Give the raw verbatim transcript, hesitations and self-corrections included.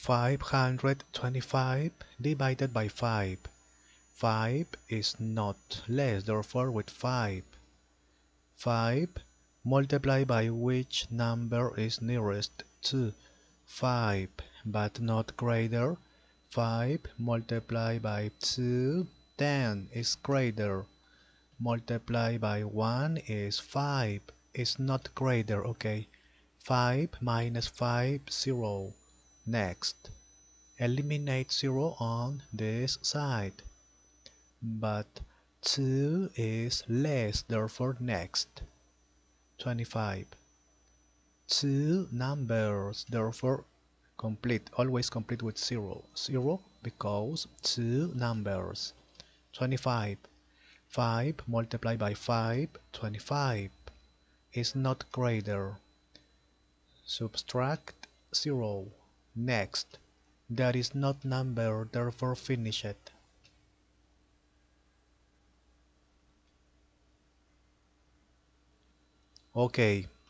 five hundred twenty-five divided by five. five is not less, therefore with five. five multiplied by which number is nearest to five but not greater. five multiplied by two, ten is greater. Multiplied by one is five, is not greater, okay? five minus five, zero. Next, eliminate zero on this side. But two is less, therefore next. twenty-five. Two numbers, therefore complete, always complete with zero. zero because two numbers. twenty-five. five multiplied by five, twenty-five, is not greater. Subtract zero. Next, there is not number, therefore finish it. Okay,